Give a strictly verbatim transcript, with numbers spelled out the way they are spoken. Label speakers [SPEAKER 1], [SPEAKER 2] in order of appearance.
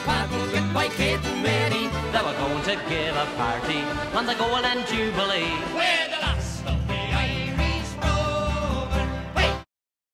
[SPEAKER 1] pad was with by Kate and Mary. They were going to give a party on the Golden Jubilee. Where